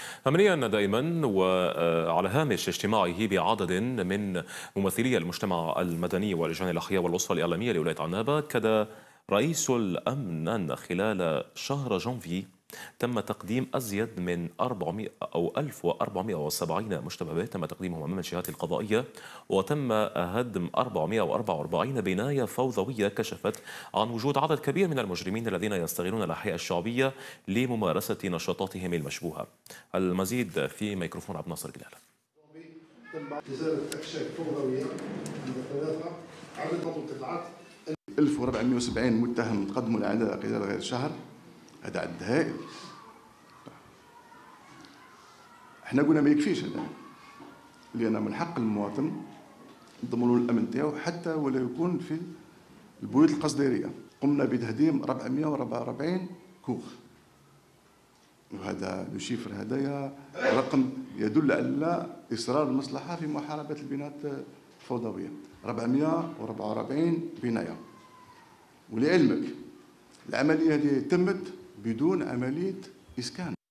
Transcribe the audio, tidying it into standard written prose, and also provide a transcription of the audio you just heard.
أمنيا دائما وعلى هامش اجتماعه بعدد من ممثلي المجتمع المدني واللجان الأخيرة والأسرة الإعلامية لولاية عنابة، أكد رئيس الأمن أن خلال شهر جانفي تم تقديم أزيد من 400 أو 1470 مشتبه تم تقديمهم أمام الجهات القضائية، وتم هدم 444 بناية فوضوية كشفت عن وجود عدد كبير من المجرمين الذين يستغلون الأحياء الشعبية لممارسة نشاطاتهم المشبوهة. المزيد في ميكروفون عبد الناصر جلال. تم إزالة أكشاك فوضوية من ثلاثة عدد مقتطعات 1470 متهم تقدموا لعدالة خلال غير شهر. هذا عدد هائل. احنا قلنا ما يكفيش هذا، لأن من حق المواطن نضمنوا له الأمن تاعو حتى ولا يكون في البيوت القصديرية. قمنا بتهديم 444 كوخ، وهذا الشيفر هذايا رقم يدل على إصرار المصلحة في محاربة البنايات الفوضوية. 444 بناية، ولعلمك العملية هذه تمت بدون عملية إسكان.